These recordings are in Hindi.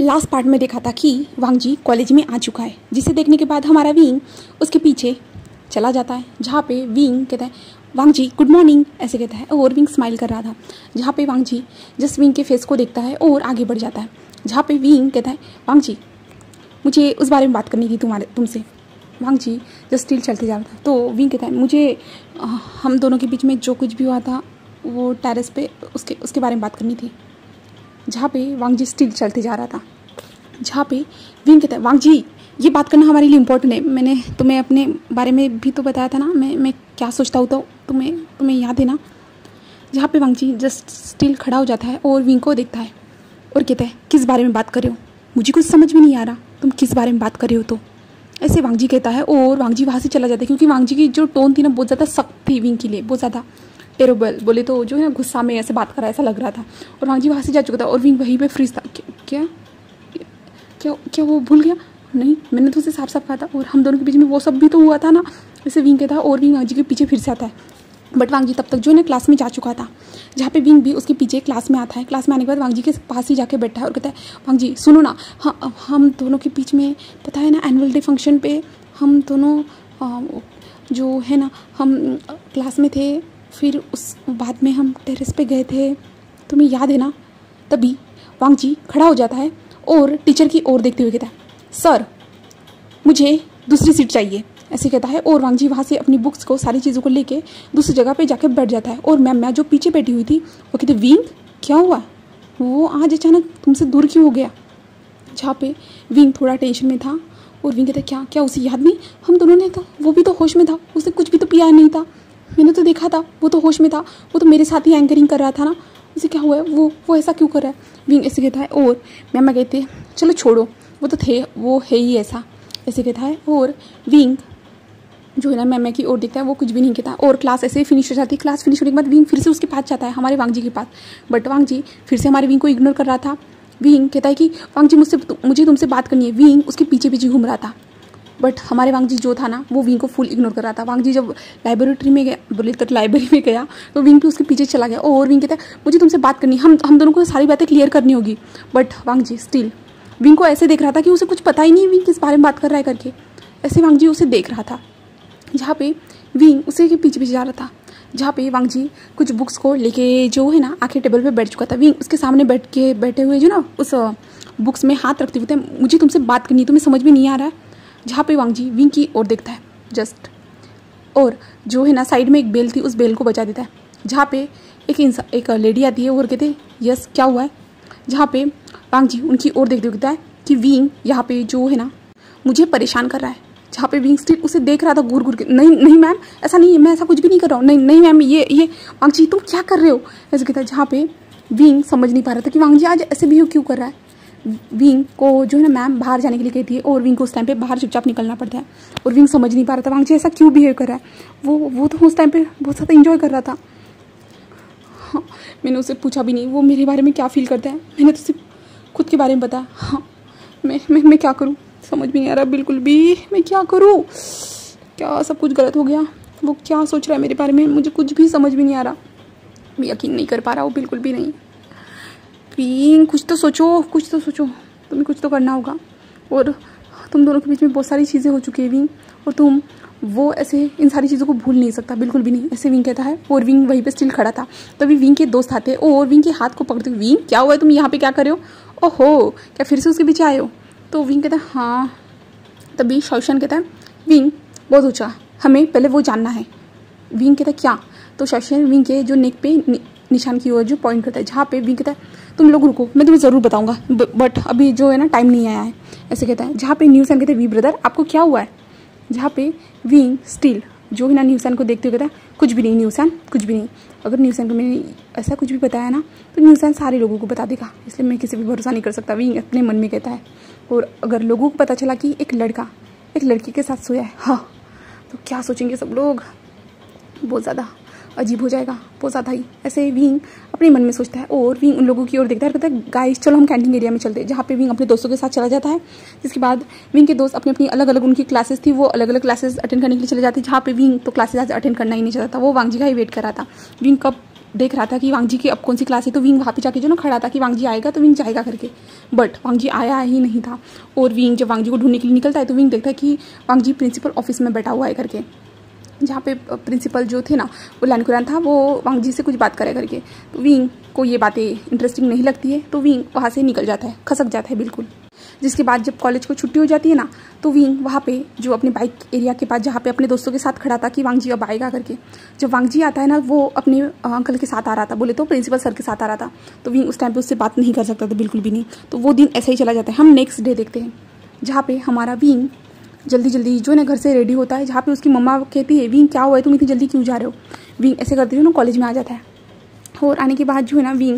लास्ट पार्ट में देखा था कि वांगजी कॉलेज में आ चुका है, जिसे देखने के बाद हमारा विंग उसके पीछे चला जाता है, जहाँ पे विंग कहता है वांगजी गुड मॉर्निंग ऐसे कहता है, और विंग स्माइल कर रहा था। जहाँ पे वांगजी जस्ट विंग के फेस को देखता है और आगे बढ़ जाता है, जहाँ पे विंग कहता है वांगजी मुझे उस बारे में बात करनी थी तुमसे। वांगजी जस्ट स्टिल चलते जा रहा था, तो विंग कहता है मुझे हम दोनों के बीच में जो कुछ भी हुआ था वो टेरेस पे उसके बारे में बात करनी थी। जहाँ पे वांगजी स्टिल चलते जा रहा था, जहाँ पे विंग कहता है वांगजी ये बात करना हमारे लिए इम्पोर्टेंट है, मैंने तुम्हें अपने बारे में भी तो बताया था ना, मैं क्या सोचता हूँ, तो तुम्हें याद है ना। जहाँ पे वांगजी जस्ट स्टिल खड़ा हो जाता है और विंग को देखता है और कहता है किस बारे में बात कर रहे हो, मुझे कुछ समझ में नहीं आ रहा, तुम किस बारे में बात कर रहे हो। तो ऐसे वांगजी कहता है और वांगजी वहाँ से चला जाता है, क्योंकि वांगजी की जो टोन थी ना बहुत ज़्यादा सख्त थी, विंग के लिए बहुत ज़्यादा टेरेबल, बोले तो जो है ना गुस्सा में ऐसे बात कर रहा है ऐसा लग रहा था। और वांगजी वहाँ से जा चुका था और विंग वहीं पे फ्रीज था। क्या क्या क्या वो भूल गया? नहीं, मैंने तो उसे साफ साफ कहा था, और हम दोनों के बीच में वो सब भी तो हुआ था ना, ऐसे विंग कहता है। और विंग वांगजी के पीछे फिर से आता है, बट वांगजी तब तक जो है ना क्लास में जा चुका था, जहाँ पे विंग भी उसके पीछे क्लास में आता है। क्लास में आने के बाद वांगजी के पास ही जाके बैठा है और कहता है वांगजी सुनो ना, हाँ हम दोनों के बीच में पता है ना एनुअल डे फंक्शन पे हम दोनों जो है ना हम क्लास में थे, फिर उस बाद में हम टेरेस पे गए थे, तुम्हें याद है ना। तभी वांगजी खड़ा हो जाता है और टीचर की ओर देखते हुए कहता है सर मुझे दूसरी सीट चाहिए ऐसे कहता है। और वांगजी वहाँ से अपनी बुक्स को सारी चीज़ों को लेके दूसरी जगह पे जाके बैठ जाता है। और मैम जो पीछे बैठी हुई थी वो कहती विंग क्या हुआ, वो आज अचानक तुमसे दूर क्यों हो गया। जहाँ पे विंग थोड़ा टेंशन में था और विंग कहता क्या क्या उसे याद नहीं, हम दोनों ने तो वो भी तो होश में था, उसने कुछ भी तो पिया नहीं था, मैंने तो देखा था वो तो होश में था, वो तो मेरे साथ ही एंकरिंग कर रहा था ना, उसे क्या हुआ है, वो ऐसा क्यों कर रहा है। विंग ऐसे कहता है और मैम कहते चलो छोड़ो वो तो थे, वो है ही ऐसा ऐसे कहता है। और विंग जो है ना मैम की ओर देखता है, वो कुछ भी नहीं कहता। और क्लास ऐसे ही फिनिश हो जाती है। क्लास फिनिश होने के बाद विंग फिर से उसके पास जाता है, हमारे वांगजी के पास, बट वांगजी फिर से हमारे विंग को इग्नोर कर रहा था। विंग कहता है कि वांगजी मुझे तुमसे बात करनी है। विंग उसके पीछे पीछे घूम रहा था, बट हमारे वांगजी जो था ना वो विंग को फुल इग्नोर कर रहा था। वांगजी जब लाइब्रेरी में गया तो विंग भी उसके पीछे चला गया। और विंग कहता है मुझे तुमसे बात करनी, हम दोनों को सारी बातें क्लियर करनी होगी। बट वांगजी स्टिल विंग को ऐसे देख रहा था कि उसे कुछ पता ही नहीं विंग किस बारे में बात कर रहा है करके, ऐसे वांगजी उसे देख रहा था। जहाँ पे विंग उसे के पीछे पीछे जा रहा था, जहाँ पे वांगजी कुछ बुक्स को लेके जो है ना आके टेबल पे बैठ चुका था। विंग उसके सामने बैठे हुए जो ना उस बुक्स में हाथ रखते हुए मुझे तुमसे बात करनी है, तुम्हें समझ में नहीं आ रहा है। जहाँ पे वांगजी विंग की ओर देखता है जस्ट, और जो है ना साइड में एक बेल थी उस बेल को बचा देता है। जहाँ पे एक लेडी आती है और कहते यस क्या हुआ है। जहाँ पे वांगजी उनकी ओर देखते हुए कहता है कि विंग यहाँ पे जो है ना मुझे परेशान कर रहा है। जहाँ पे विंग स्टिल उसे देख रहा था घूर घूर के, नहीं मैम ऐसा नहीं है, मैं ऐसा कुछ भी नहीं कर रहा हूँ, नहीं मैम ये वांगजी तुम क्या कर रहे हो ऐसे कहता है। जहाँ पे विंग समझ नहीं पा रहा था कि वांगजी आज ऐसे बिहेव क्यों कर रहा है। विंग को जो है ना मैम बाहर जाने के लिए कहती है और विंग को उस टाइम पे बाहर चुपचाप निकलना पड़ता है। और विंग समझ नहीं पा रहा था वांगजी ऐसा क्यों बिहेव कर रहा है। वो तो उस टाइम पे बहुत ज़्यादा इंजॉय कर रहा था। हाँ, मैंने उसे पूछा भी नहीं वो मेरे बारे में क्या फील करता है, मैंने तो सिर्फ खुद के बारे में बताया। हाँ मैं क्या करूँ, समझ भी नहीं आ रहा बिल्कुल भी, मैं क्या करूँ, क्या सब कुछ गलत हो गया, वो क्या सोच रहा है मेरे बारे में, मुझे कुछ भी समझ भी नहीं आ रहा, मैं यकीन नहीं कर पा रहा हूँ बिल्कुल भी नहीं। विंग कुछ तो सोचो, तुम्हें कुछ तो करना होगा। और तुम दोनों के बीच में बहुत सारी चीज़ें हो चुकी है विंग, और तुम वो ऐसे इन सारी चीज़ों को भूल नहीं सकता बिल्कुल भी नहीं, ऐसे विंग कहता है। और विंग वहीं पे स्टिल खड़ा था। तभी विंग के दोस्त आते और विंग के हाथ को पकड़ते, विंग क्या हुआ है, तुम यहाँ पे क्या कर रहे हो, ओहो क्या फिर से उसके पीछे आए हो। तो विंग कहता है हाँ। तभी शौशन कहता है विंग बहुत ऊँचा, हमें पहले वो जानना है। विंग कहता है क्या। तो शौशन विंग के जो नेक पे निशान की ओर जो पॉइंट करता है, जहाँ पे विंग कहता है तुम लोग रुको मैं तुम्हें ज़रूर बताऊंगा, बट अभी जो है ना टाइम नहीं आया है ऐसे कहता है। जहाँ पे न्यूसन कहते हैं वी ब्रदर आपको क्या हुआ है। जहाँ पे विंग स्टिल जो है ना न्यूसन को देखते हुए कहता है कुछ भी नहीं न्यूसन, कुछ भी नहीं, अगर न्यूसन को मैंने ऐसा कुछ भी बताया ना तो न्यूसन सारे लोगों को बता देगा, इसलिए मैं किसी भी भरोसा नहीं कर सकता, विंग अपने मन में कहता है। और अगर लोगों को पता चला कि एक लड़का एक लड़की के साथ सोया है, हाँ तो क्या सोचेंगे सब लोग, बहुत ज़्यादा अजीब हो जाएगा, बहुत ज़्यादा ही ऐसे विंग अपने मन में सोचता है। और विंग उन लोगों की ओर देखता है, कहता है गाइस चलो हम कैंटीन एरिया में चलते हैं। जहाँ पे विंग अपने दोस्तों के साथ चला जाता है। जिसके बाद विंग के दोस्त अपनी अलग अलग उनकी क्लासेस थी, वो अलग अलग क्लासेस अटेंड करने के लिए चले जाते हैं। जहाँ पे विंग तो क्लासेस आज अटेंड करना ही नहीं चाहता था, वो वांगजी का ही वेट कर रहा था। विंग कब देख रहा था कि वांग जी की अब कौन सी क्लास है, तो विंग वहाँ पे जाके जो ना खड़ा था कि वांग जी आएगा तो विंग जाएगा करके, बट वांग जी आया ही नहीं था। और विंग जब वांग जी को ढूंढने के लिए निकलता है तो विंग देखता है कि वांग जी प्रिंसिपल ऑफिस में बैठा हुआ है करके, जहाँ पे प्रिंसिपल जो थे ना वो लान कुरान था, वो वांग जी से कुछ बात करे करके। तो विंग को ये बातें इंटरेस्टिंग नहीं लगती है, तो विंग वहाँ से निकल जाता है, खसक जाता है बिल्कुल। जिसके बाद जब कॉलेज को छुट्टी हो जाती है ना, तो विंग वहाँ पे जो अपने बाइक एरिया के पास जहाँ पे अपने दोस्तों के साथ खड़ा था कि वांग जी अब आएगा करके, जब वांग जी आता है ना वो अपने अंकल के साथ आ रहा था, बोले तो प्रिंसिपल सर के साथ आ रहा था। तो विंग उस टाइम पे उससे बात नहीं कर सकता था बिल्कुल भी नहीं। तो वो दिन ऐसे ही चला जाता है। हम नेक्स्ट डे देखते हैं जहाँ पे हमारा विंग जल्दी जल्दी जो है ना घर से रेडी होता है, जहाँ पे उसकी मम्मा कहती है विंग क्या हुआ है, तुम इतनी जल्दी क्यों जा रहे हो। विंग ऐसे करते हुए ना कॉलेज में आ जाता है, और आने के बाद जो है ना विंग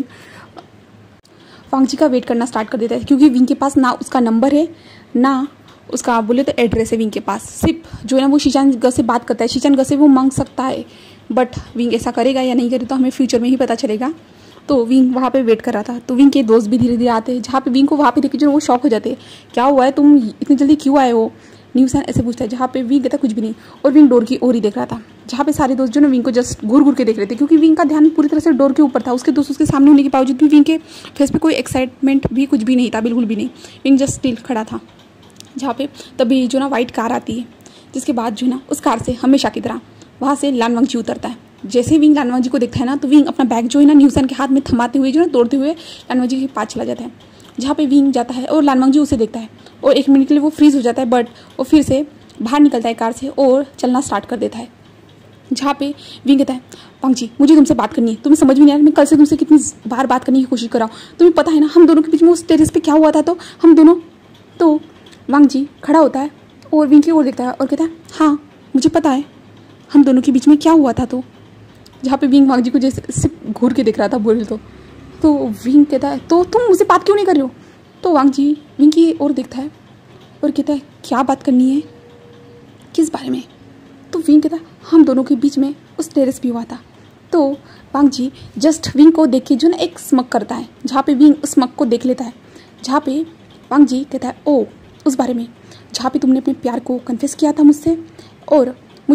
वांग जी का वेट करना स्टार्ट कर देता है, क्योंकि विंग के पास ना उसका नंबर है ना उसका बोले तो एड्रेस है विंग के पास। सिर्फ जो है ना वो शीचान ग से बात करता है, शीचान ग से वो मांग सकता है, बट विंग ऐसा करेगा या नहीं करेगा तो हमें फ्यूचर में ही पता चलेगा। तो विंग वहाँ पे वेट कर रहा था। तो विंग के दोस्त भी धीरे धीरे आते हैं, जहाँ पे विंग को वहाँ पे देखे जो वो शॉक हो जाते हैं, क्या हुआ है तुम इतनी जल्दी क्यों आए हो, न्यूसन ऐसे पूछता है। जहाँ पे विंग कहता कुछ भी नहीं, और विंग डोर की ओर ही देख रहा था, जहाँ पे सारे दोस्त जो ना विंग को जस्ट घूर घूर के देख रहे थे, क्योंकि विंग का ध्यान पूरी तरह से डोर के ऊपर था। उसके दोस्त उसके सामने होने के बावजूद भी विंग के फेस पे कोई एक्साइटमेंट भी कुछ भी नहीं था, बिल्कुल भी नहीं। विंग जस्ट स्टिल खड़ा था। जहाँ पे तभी जो ना वाइट कार आती है, जिसके बाद जो ना उस कार से हमेशा की तरह वहाँ से लानवांग जी उतरता है। जैसे ही विंग लानवांग जी को देखता है ना, तो विंग अपना बैग जो है ना न्यूसन के हाथ में थमाते हुए जो ना दौड़ते हुए लानवांग जी के पास चला जाता है। जहाँ पे विंग जाता है और लानवांग जी उसे देखता है, और 1 मिनट के लिए वो फ्रीज हो जाता है, बट वो फिर से बाहर निकलता है कार से और चलना स्टार्ट कर देता है। जहाँ पे विंग कहता है वांग जी मुझे तुमसे बात करनी है, तुम्हें समझ में नहीं आ रहा मैं कल से तुमसे कितनी बार बात करने की कोशिश कर रहा हूँ, तुम्हें पता है ना हम दोनों के बीच में उस टेरेस पे क्या हुआ था। तो हम दोनों, तो वांग जी खड़ा होता है और विंग की ओर देखता है और कहता है हाँ मुझे पता है हम दोनों के बीच में क्या हुआ था। तो जहाँ पे विंग वांग जी को जैसे सिर्फ घूर के देख रहा था बोले तो विंग कहता है तो तुम मुझसे बात क्यों नहीं कर रहे हो। तो वांग जी विंग की ओर देखता है और कहता है क्या बात करनी है, किस बारे में। तो विंग कहता है हम दोनों के बीच में उस टेरेस पे हुआ था। तो वांग जी जस्ट विंग को देख के जो ना एक स्मक करता है, जहाँ पे विंग उस स्मक को देख लेता है। जहाँ पे वांग जी कहता है ओ उस बारे में जहाँ पे तुमने अपने प्यार को कन्फेस किया था मुझसे, और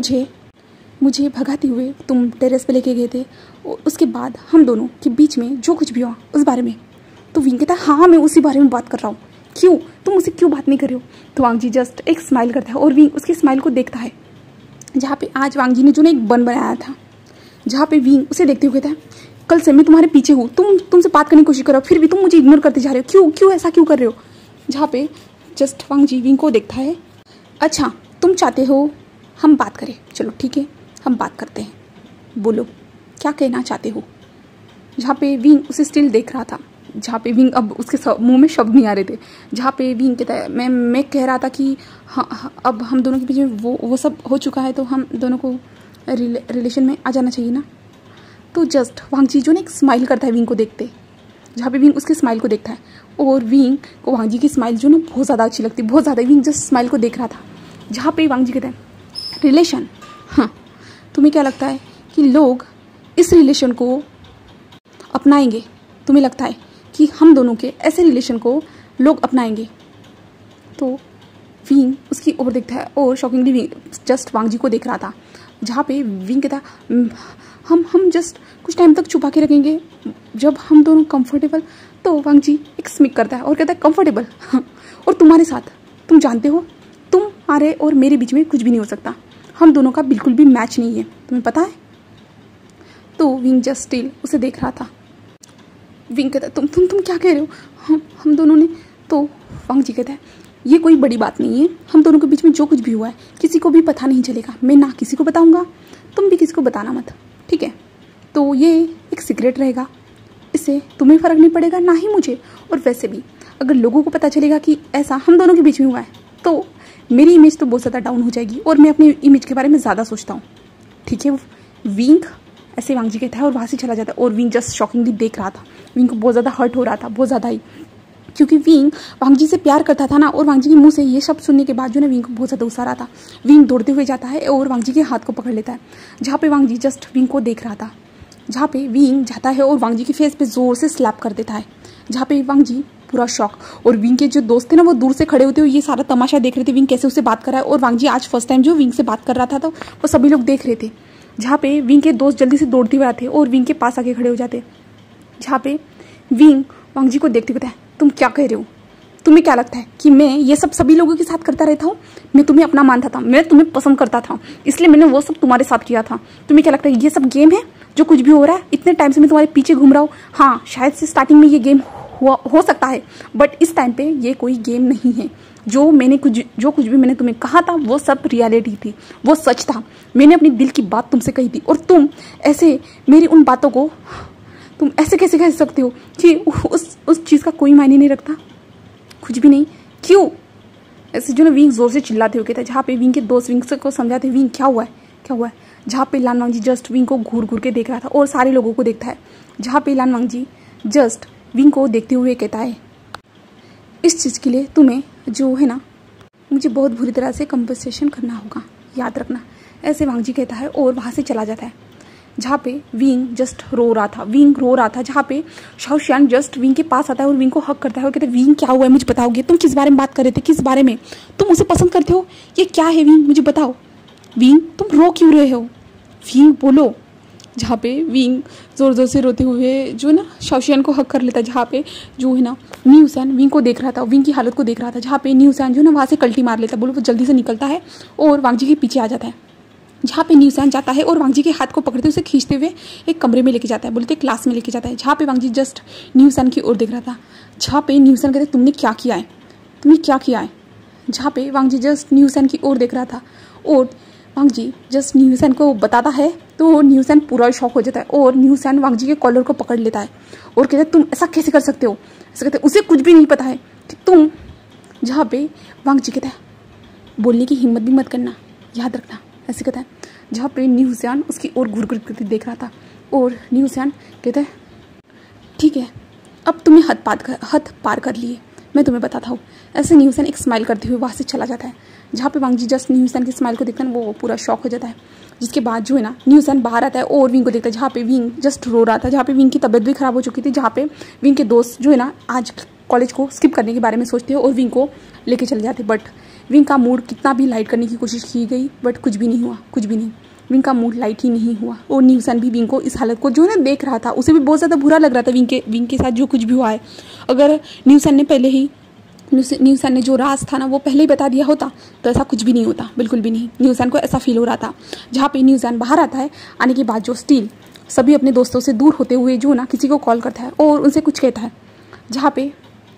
मुझे भगाते हुए तुम टेरेस पे लेके गए थे, और उसके बाद हम दोनों के बीच में जो कुछ भी हुआ उस बारे में। तो विंग कहता है हाँ मैं उसी बारे में बात कर रहा हूँ, क्यों तुम मुझसे क्यों बात नहीं कर रहे हो। तो वांग जी जस्ट एक स्माइल करता है और विंग उसकी स्माइल को देखता है। जहाँ पे आज वांग जी ने जो ना एक बन बनाया था, जहाँ पे विंग उसे देखते हुए कहता है कल से मैं तुम्हारे पीछे हूँ, तुमसे बात करने की कोशिश करो फिर भी तुम मुझे इग्नोर करते जा रहे हो, क्यों ऐसा क्यों कर रहे हो। जहाँ पे जस्ट वांग जी विंग को देखता है, अच्छा तुम चाहते हो हम बात करें, चलो ठीक है हम बात करते हैं, बोलो क्या कहना चाहते हो। जहाँ पे विंग उसे स्टिल देख रहा था, जहाँ पे विंग अब उसके मुंह में शब्द नहीं आ रहे थे। जहाँ पे विंग कहता है मैं कह रहा था कि हाँ अब हम दोनों के बीच में वो सब हो चुका है, तो हम दोनों को रिलेशन में आ जाना चाहिए ना। तो जस्ट वांग जी जो ना एक स्माइल करता है विंग को देखते, जहाँ पे विंग उसके स्माइल को देखता है, और विंग को वांग जी की स्माइल जो ना बहुत ज़्यादा अच्छी लगती है, बहुत ज़्यादा। विंग जस्ट स्माइल को देख रहा था, जहाँ पे वांग जी कहता है रिलेशन, हाँ तुम्हें क्या लगता है कि लोग इस रिलेशन को अपनाएंगे, तुम्हें लगता है कि हम दोनों के ऐसे रिलेशन को लोग अपनाएंगे। तो विंग उसकी ओर देखता है और shockingly Wing just Wangji को देख रहा था, जहाँ पे विंग कहता हम जस्ट कुछ टाइम तक छुपा के रखेंगे जब हम दोनों कंफर्टेबल। तो वांग जी एक स्मिक करता है और कहता है कंफर्टेबल, और तुम्हारे साथ तुम जानते हो तुम्हारे और मेरे बीच में कुछ भी नहीं हो सकता, हम दोनों का बिल्कुल भी मैच नहीं है, तुम्हें पता है। तो विंग जस्ट स्टिल उसे देख रहा था। विंग कहता है तुम क्या कह रहे हो, हम दोनों ने। तो वांग जी कहता है ये कोई बड़ी बात नहीं है, हम दोनों के बीच में जो कुछ भी हुआ है किसी को भी पता नहीं चलेगा, मैं ना किसी को बताऊंगा, तुम भी किसी को बताना मत, ठीक है। तो ये एक सीक्रेट रहेगा, इससे तुम्हें फ़र्क नहीं पड़ेगा ना ही मुझे, और वैसे भी अगर लोगों को पता चलेगा कि ऐसा हम दोनों के बीच में हुआ है तो मेरी इमेज तो बहुत ज़्यादा डाउन हो जाएगी, और मैं अपनी इमेज के बारे में ज़्यादा सोचता हूँ, ठीक है। विंग ऐसे वांग जी कहता है और वहाँ से चला जाता है, और विंग जस्ट शॉकिंगली देख रहा था। विंग को बहुत ज़्यादा हर्ट हो रहा था, बहुत ज़्यादा ही, क्योंकि विंग वांग जी से प्यार करता था ना, और वांग जी के मुंह से ये शब्द सुनने के बाद जो ना विंग को बहुत ज़्यादा गुस्सा रहा था। विंग दौड़ते हुए जाता है और वांग जी के हाथ को पकड़ लेता है, जहाँ पे वांग जी जस्ट विंग को देख रहा था। जहाँ पे विंग जाता है और वांग जी के फेस पे जोर से स्लैप कर देता है, जहाँ पे वांग जी पूरा शॉक, और विंग के जो दोस्त थे ना वो दूर से खड़े होते हुए ये सारा तमाशा देख रहे थे, विंग कैसे उससे बात कर रहा है। और वांग जी आज फर्स्ट टाइम जो विंग से बात कर रहा था, तो वो सभी लोग देख रहे थे। जहाँ पे विंग के दोस्त जल्दी से दौड़ते हुए आते और विंग के पास आके खड़े हो जाते, जहाँ पे विंग वांग जी को देखते हुए, तुम क्या कह रहे हो? तुम्हें क्या लगता है कि मैं ये सब सभी लोगों के साथ करता रहता हूँ? मैं तुम्हें अपना मानता था, मैं तुम्हें पसंद करता था, इसलिए मैंने वो सब तुम्हारे साथ किया था। तुम्हें क्या लगता है ये सब गेम है? जो कुछ भी हो रहा है, इतने टाइम से मैं तुम्हारे पीछे घूम रहा हूँ। हाँ, शायद से स्टार्टिंग में ये गेम हो सकता है, बट इस टाइम पे ये कोई गेम नहीं है। जो कुछ भी मैंने तुम्हें कहा था वो सब रियलिटी थी, वो सच था। मैंने अपनी दिल की बात तुमसे कही थी और तुम ऐसे मेरी उन बातों को तुम ऐसे कैसे कह सकते हो कि उस चीज़ का कोई मायने नहीं रखता? कुछ भी नहीं। क्यों ऐसे जो ना विंग जोर से चिल्लाते हुए कहता है, जहाँ पे विंग के दोस्त विंग को समझाते, विंग क्या हुआ है, क्या हुआ है? जहाँ पे लान वांग जी जस्ट विंग को घूर घूर के देख रहा था और सारे लोगों को देखता है। जहाँ पे लान वांग जी जस्ट विंग को देखते हुए कहता है, इस चीज़ के लिए तुम्हें जो है ना मुझे बहुत बुरी तरह से कंपनसेशन करना होगा, याद रखना, ऐसे वांग जी कहता है और वहाँ से चला जाता है। जहाँ पे विंग जस्ट रो रहा था, जहाँ पे शाओशियान जस्ट विंग के पास आता है और विंग को हक करता है और कहता है, विंग क्या हुआ है मुझे बताओगे? तुम किस बारे में बात कर रहे थे? किस बारे में? तुम उसे पसंद करते हो? ये क्या है विंग, मुझे बताओ। विंग तुम रो क्यों रहे हो? विंग बोलो। जहाँ पे विंग जोर जोर से रोते हुए जो है ना शाओशियान को हक कर लेता है। जहाँ पे जो है ना न्यूसन विंग को देख रहा था, विंग की हालत को देख रहा था। जहाँ पे न्यूसन जो है ना वहाँ से कल्टी मार लेता, बोलो वो जल्दी से निकलता है और वांग जी के पीछे आ जाता है। जहाँ पे न्यूसन जाता है और वांग जी के हाथ को पकड़ते उसे खींचते हुए एक कमरे में लेके जाता है, बोलते क्लास में लेके जाता है। जहाँ पे वांग जी जस्ट न्यूसन की ओर देख रहा था। जहाँ पे न्यूसन कहते तुमने क्या किया है, तुमने क्या किया है? जहाँ पे वांग जी जस्ट न्यूसन की ओर देख रहा था और वांग जी जस्ट न्यूसन को बताता है तो न्यूसन पूरा शॉक हो जाता है और न्यूसन वांग जी के कॉलर को पकड़ लेता है और कहता है तुम ऐसा कैसे कर सकते हो? ऐसा कहते उसे कुछ भी नहीं पता है कि तुम। जहाँ पे वांग जी कहता है बोलने की हिम्मत भी मत करना, याद रखना, ऐसे कहता है। जहाँ पे न्यूसन उसकी ओर घूर घूर करके देख रहा था और न्यूसन कहता है ठीक है अब तुम्हें हद पार कर लिए, मैं तुम्हें बताता हूँ। ऐसे न्यूसन एक स्माइल करते हुए वहाँ से चला जाता है। जहाँ पे वांग जी जस्ट न्यूसन की स्माइल को देखता है वो पूरा शॉक हो जाता है। जिसके बाद जो है ना न्यूसन बाहर आता है और विंग को देखता है। जहाँ पे विंग जस्ट रो रहा था, जहाँ पे विंग की तबीयत भी खराब हो चुकी थी। जहाँ पे विंग के दोस्त जो है ना आज कॉलेज को स्किप करने के बारे में सोचते हैं और विंग को लेके चले जाते, बट विंग का मूड कितना भी लाइट करने की कोशिश की गई बट कुछ भी नहीं हुआ, कुछ भी नहीं। विंग का मूड लाइट ही नहीं हुआ और न्यूसन भी विंग को इस हालत को जो है ना देख रहा था, उसे भी बहुत ज़्यादा बुरा लग रहा था विंग के साथ जो कुछ भी हुआ है। अगर न्यूसन ने जो राज था ना वो पहले ही बता दिया होता तो ऐसा कुछ भी नहीं होता, बिल्कुल भी नहीं। न्यूसन को ऐसा फील हो रहा था। जहाँ पे न्यूसन बाहर आता है, आने के बाद जो स्टील सभी अपने दोस्तों से दूर होते हुए जो ना किसी को कॉल करता है और उनसे कुछ कहता है। जहाँ पे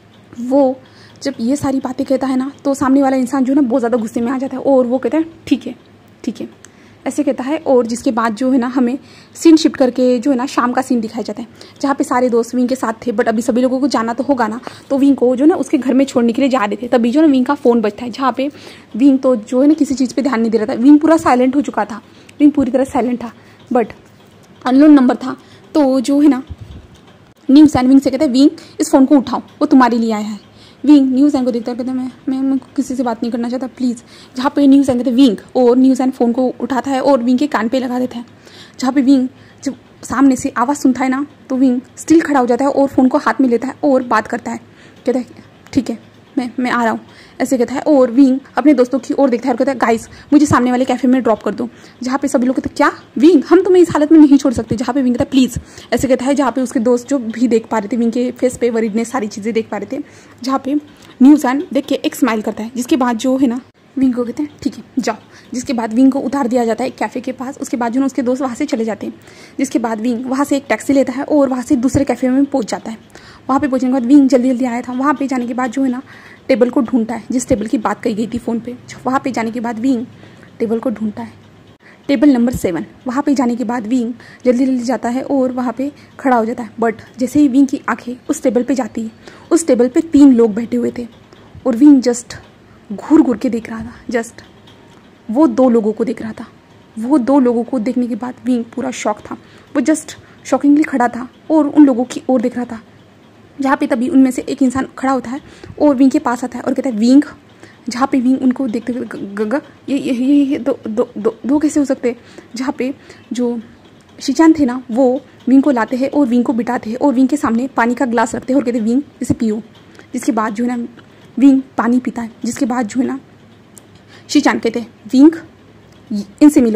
वो जब ये सारी बातें कहता है ना तो सामने वाला इंसान जो है ना बहुत ज़्यादा गुस्से में आ जाता है और वो कहता है ठीक है ऐसे कहता है। और जिसके बाद जो है ना हमें सीन शिफ्ट करके जो है ना शाम का सीन दिखाया जाता है। जहाँ पे सारे दोस्त विंग के साथ थे बट अभी सभी लोगों को जाना तो होगा ना, तो विंग को जो ना उसके घर में छोड़ने के लिए जा रहे थे। तभी जो ना विंग का फ़ोन बजता है। जहाँ पे विंग तो जो है ना किसी चीज़ पे ध्यान नहीं दे रहा था। विंग पूरा साइलेंट हो चुका था, विंग पूरी तरह साइलेंट था बट अननोन नंबर था। तो जो है ना न्यूसन विंग से कहता है विंग इस फ़ोन को उठाओ, वो तुम्हारे लिए आया है। विंग न्यूसन को देखता है, कहता है मैं किसी से बात नहीं करना चाहता प्लीज़। जहाँ पे न्यूसन कहते हैं विंग और न्यूसन फ़ोन को उठाता है और विंग के कान पे लगा देता है। जहाँ पे विंग जब सामने से आवाज़ सुनता है ना तो विंग स्टिल खड़ा हो जाता है और फ़ोन को हाथ में लेता है और बात करता है। कहता है ठीक है मैं आ रहा हूँ, ऐसे कहता है। और विंग अपने दोस्तों की ओर देखता है और कहता है गाइस मुझे सामने वाले कैफ़े में ड्रॉप कर दो। जहाँ पे सभी लोग कहते हैं क्या विंग, हम तुम्हें इस हालत में नहीं छोड़ सकते। जहाँ पे विंग कहता है प्लीज़, ऐसे कहता है। जहाँ पे उसके दोस्त जो भी देख पा रहे थे, विंग के फेस पे वरीडनेस सारी चीज़ें देख पा रहे थे। जहाँ पे न्यूसन देख के एक स्माइल करता है। जिसके बाद जो है ना विंग को कहते हैं ठीक है जाओ। जिसके बाद विंग को उतार दिया जाता है कैफ़े के पास। उसके बाद जो है उसके दोस्त वहाँ से चले जाते हैं। जिसके बाद विंग वहाँ से एक टैक्सी लेता है और वहाँ से दूसरे कैफ़े में पहुँच जाता है। वहाँ पे पहुँचने के बाद विंग जल्दी आया था। वहाँ पे जाने के बाद जो है ना टेबल को ढूंढता है, जिस टेबल की बात कही गई थी फ़ोन पे। वहाँ पे जाने के बाद विंग टेबल को ढूंढता है, टेबल नंबर 7। वहाँ पे जाने के बाद विंग जल्दी जाता है और वहाँ पे खड़ा हो जाता है। बट जैसे ही विंग की आंखें उस टेबल पे जाती है, उस टेबल पे 3 लोग बैठे हुए थे और विंग जस्ट घूर घूर के देख रहा था। जस्ट वो 2 लोगों को देख रहा था। वो 2 लोगों को देखने के बाद विंग पूरा शॉक था। वो जस्ट शॉकिंगली खड़ा था और उन लोगों की ओर देख रहा था। जहाँ पे तभी उनमें से एक इंसान खड़ा होता है और विंग के पास आता है और कहता है विंग। जहाँ पे विंग उनको देखते हुए गगा ये दो कैसे हो सकते। जहाँ पे जो शिचान थे ना वो विंग को लाते हैं और विंग को बिठाते हैं और विंग के सामने पानी का ग्लास रखते हैं और कहते हैं विंग इसे पियो। जिसके बाद जो है ना विंग पानी पीता है। जिसके बाद जो है ना शिचान कहते हैं विंग इनसे मिलो।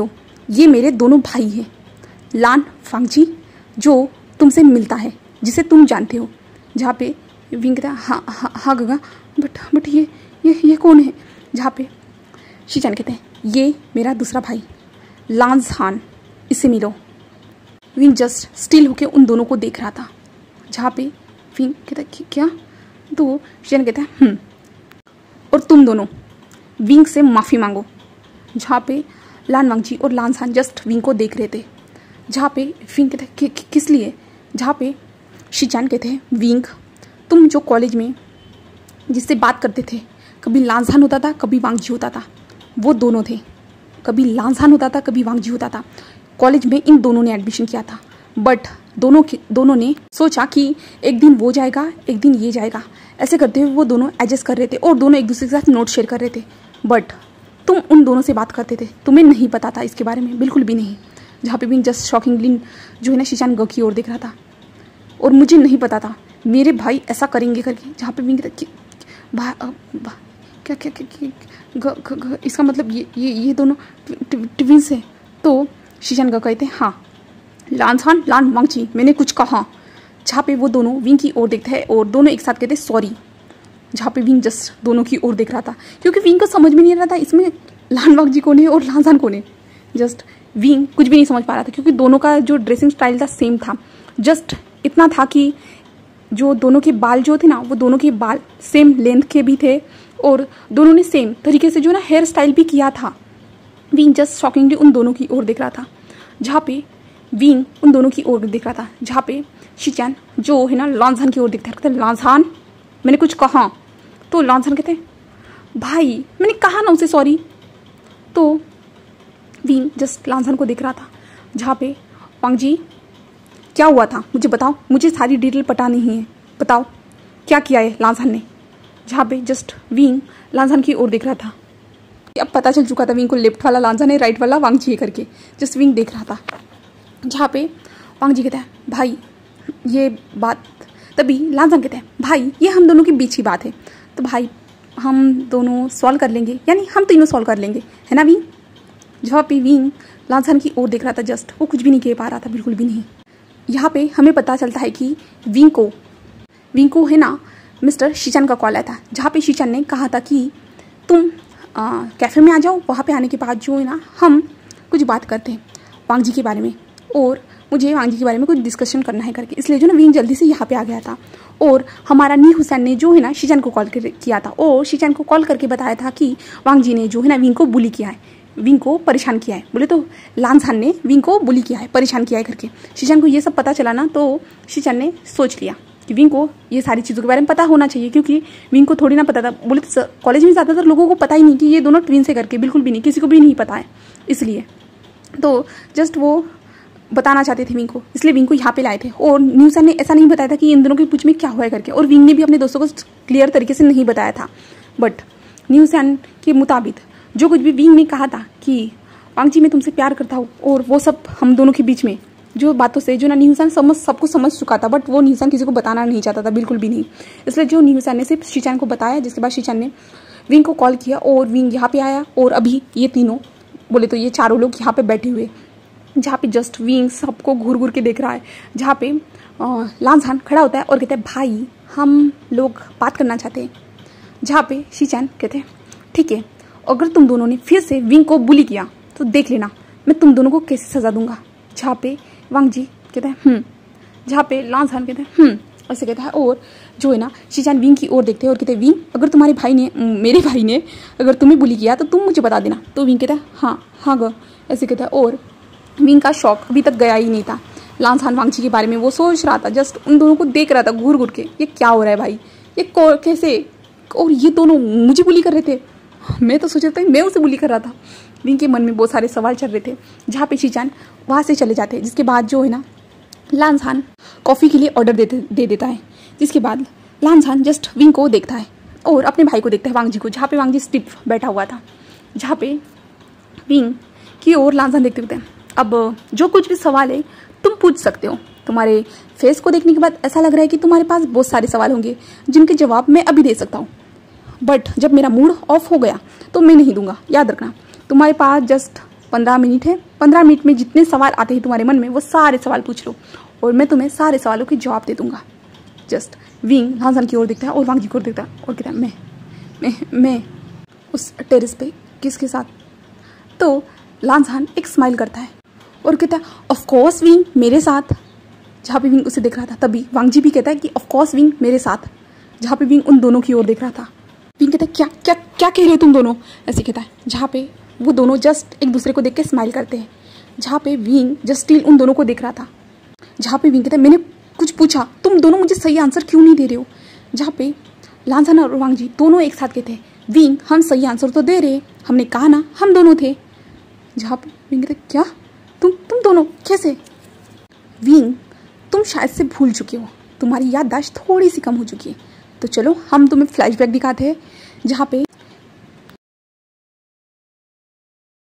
ये मेरे दोनों भाई हैं, लान वांगजी जो तुमसे मिलता है, जिसे तुम जानते हो। जहाँ पे विंग कहता है हाँ हाँ हाँ गगा, बट ये कौन है। जहाँ पे शीचान कहते हैं ये मेरा दूसरा भाई लांस हान, इससे मिलो। विंग जस्ट स्टिल होके उन दोनों को देख रहा था। जहाँ पे विंग कहता है क्या, तो शीचान कहता है और तुम दोनों विंग से माफ़ी मांगो। जहाँ पे लान वांगजी और लांस हान जस्ट विंग को देख रहे थे। जहाँ पे विंग कहते हैं किस लिए। जहाँ पे शीचान कहते हैं विंग तुम जो कॉलेज में जिससे बात करते थे, कभी लांस हान होता था कभी वांगजी होता था, वो दोनों थे। कभी लांस हान होता था कभी वांगजी होता था। कॉलेज में इन दोनों ने एडमिशन किया था, बट दोनों ने सोचा कि एक दिन वो जाएगा एक दिन ये जाएगा, ऐसे करते हुए वो दोनों एडजस्ट कर रहे थे और दोनों एक दूसरे के साथ नोट शेयर कर रहे थे। बट तुम उन दोनों से बात करते थे, तुम्हें नहीं पता था इसके बारे में, बिल्कुल भी नहीं। जहाँ पे विंग जस्ट शॉकिंगली जो है ना शीचान ग की ओर देख रहा था, और मुझे नहीं पता था मेरे भाई ऐसा करेंगे करके। जहाँ पे विंग क्या क्या क्या इसका मतलब ये दोनों ट्विंस है। तो शीचान ग कहते हैं हाँ लांस हान लान वांगजी मैंने कुछ कहा। जहाँ पे वो दोनों विंग की ओर देखते हैं और दोनों एक साथ कहते हैं सॉरी। जहाँ पे विंग जस्ट दोनों की ओर देख रहा था, क्योंकि विंग को समझ में नहीं आ रहा था इसमें लान वांगजी कौन है और लांस हान कौन है। जस्ट विंग कुछ भी नहीं समझ पा रहा था, क्योंकि दोनों का जो ड्रेसिंग स्टाइल था सेम था। जस्ट इतना था कि जो दोनों के बाल जो थे ना, वो दोनों के बाल सेम लेंथ के भी थे और दोनों ने सेम तरीके से जो ना हेयर स्टाइल भी किया था। विंग जस्ट शॉकिंगली उन दोनों की ओर देख रहा था। जहाँ पे विंग उन दोनों की ओर देख रहा था, जहाँ पे शीचान जो है ना लांस हान की ओर देखता है, कहते लांस हान मैंने कुछ कहा। तो लांस हान कहते भाई मैंने कहा ना उसे सॉरी। तो विंग जस्ट लांस हान को देख रहा था। जहाँ पे वांगजी क्या हुआ था मुझे बताओ, मुझे सारी डिटेल पता नहीं है, बताओ क्या किया है लांस हान ने। जहाँ पे जस्ट विंग लांस हान की ओर देख रहा था। अब पता चल चुका था विंग को लेफ्ट वाला लांस हान है, राइट वाला वांगजी है करके। जस्ट विंग देख रहा था। जहाँ पे वांगजी कहता है भाई ये बात, तभी लांस हान कहते हैं भाई ये हम दोनों के बीच की बात है, तो भाई हम दोनों सॉल्व कर लेंगे, यानी हम तीनों सॉल्व कर लेंगे, है ना विंग। जहाँ पे विंग लांस हान की ओर देख रहा था, जस्ट वो कुछ भी नहीं कह पा रहा था, बिल्कुल भी नहीं। यहाँ पे हमें पता चलता है कि विंग को है ना मिस्टर शीचान का कॉल आया था। जहाँ पे शीचान ने कहा था कि तुम कैफ़े में आ जाओ, वहाँ पे आने के बाद जो है ना हम कुछ बात करते हैं वांगजी के बारे में, और मुझे वांगजी के बारे में कुछ डिस्कशन करना है करके। इसलिए जो ना विंग जल्दी से यहाँ पे आ गया था। और हमारा नी हुसैन ने जो है ना शीचान को कॉल किया था, और शीचान को कॉल करके बताया था कि वांगजी ने जो है ना विंग को बुली किया है, विंग को परेशान किया है। बोले तो लांस हान ने विंग को बुली किया है, परेशान किया है करके। शीचान को ये सब पता चला ना, तो शीचान ने सोच लिया कि विंग को ये सारी चीज़ों के बारे में पता होना चाहिए, क्योंकि विंग को थोड़ी ना पता था। बोले तो कॉलेज में ज़्यादातर लोगों को पता ही नहीं कि ये दोनों ट्विन से करके, बिल्कुल भी नहीं, किसी को भी नहीं पता है। इसलिए तो जस्ट वो बताना चाहते थे विंग को, इसलिए विंग को यहाँ पे लाए थे। और न्यूज़ ने ऐसा नहीं बताया था कि इन दोनों के बीच में क्या हुआ है करके, और विंग ने भी अपने दोस्तों को क्लियर तरीके से नहीं बताया था। बट न्यूज़ के मुताबिक जो कुछ भी विंग ने कहा था कि वांगजी मैं तुमसे प्यार करता हूँ, और वो सब हम दोनों के बीच में जो बातों से जो ना न्यूज़न सबको समझ चुका था, बट वो न्यूज़न किसी को बताना नहीं चाहता था, बिल्कुल भी नहीं। इसलिए जो न्यूज़न ने सिर्फ शीचान को बताया, जिसके बाद शीचान ने विंग को कॉल किया और विंग यहाँ पे आया। और अभी ये तीनों बोले तो ये चारों लोग यहाँ पे बैठे हुए, जहाँ पे जस्ट विंग सबको घूर घूर के देख रहा है। जहाँ पे लांस हान खड़ा होता है और कहते हैं भाई हम लोग बात करना चाहते हैं। जहाँ पे शीचान कहते हैं ठीक है, अगर तुम दोनों ने फिर से विंग को बुली किया तो देख लेना मैं तुम दोनों को कैसे सजा दूंगा। जहाँ पे वांगजी कहते हैं जहाँ पे लांस हान कहते हैं ऐसे कहता है। और जो है ना शीचान विंग की ओर देखते हैं और कहते हैं विंग अगर तुम्हारे भाई ने मेरे भाई ने अगर तुम्हें बुली किया तो तुम मुझे बता देना। तो विंग कहता है हाँ ग ऐसे कहता है। और विंग का शौक अभी तक गया ही नहीं था। लांस हान वांगजी के बारे में वो सोच रहा था, जस्ट उन दोनों को देख रहा था घूर घूर के, ये क्या हो रहा है भाई, ये कैसे, और ये दोनों मुझे बुली कर रहे थे, मैं तो सोच रहा था मैं उसे बुली कर रहा था। विंग के मन में बहुत सारे सवाल चल रहे थे। जहाँ पे शीचान वहाँ से चले जाते हैं, जिसके बाद जो है ना लांस हान कॉफ़ी के लिए ऑर्डर दे देता है। जिसके बाद लांस हान जस्ट विंग को देखता है और अपने भाई को देखता है वांगजी को, जहाँ पे वांगजी स्टिफ बैठा हुआ था। जहाँ पे विंग की ओर लांस हान देखते हैं अब जो कुछ भी सवाल है तुम पूछ सकते हो। तुम्हारे फेस को देखने के बाद ऐसा लग रहा है कि तुम्हारे पास बहुत सारे सवाल होंगे जिनके जवाब मैं अभी दे सकता हूँ, बट जब मेरा मूड ऑफ हो गया तो मैं नहीं दूंगा। याद रखना तुम्हारे पास जस्ट 15 मिनट है, 15 मिनट में जितने सवाल आते हैं तुम्हारे मन में वो सारे सवाल पूछ लो और मैं तुम्हें सारे सवालों के जवाब दे दूंगा। जस्ट विंग लांसान की ओर देखता है और वांग जी की ओर देखता है और कहता है मैं उस टेरेस पे किसके साथ? तो लांसान एक स्माइल करता है और कहता है ऑफ कोर्स विंग मेरे साथ। जहाँ पे विंग उसे देख रहा था तभी वांग जी भी कहता है कि ऑफ कोर्स विंग मेरे साथ। जहाँ पे विंग उन दोनों की ओर देख रहा था, विंग कहता है क्या क्या क्या कह रहे हो तुम दोनों, ऐसे कहता है। जहाँ पे वो दोनों जस्ट एक दूसरे को देख के स्माइल करते हैं। जहाँ पे विंग जस्ट स्टिल उन दोनों को देख रहा था। जहाँ पे विंग कहता है मैंने कुछ पूछा, तुम दोनों मुझे सही आंसर क्यों नहीं दे रहे हो? जहाँ पे लांसान और वांग जी दोनों एक साथ कहते हैं विंग हम सही आंसर तो दे रहे, हमने कहा ना हम दोनों थे। जहाँ पे विंग कहते क्या तुम दोनों कैसे? विंग तुम शायद से भूल चुके हो, तुम्हारी याददाश्त थोड़ी सी कम हो चुकी है। तो चलो हम तुम्हें फ्लैशबैक दिखाते हैं जहाँ पे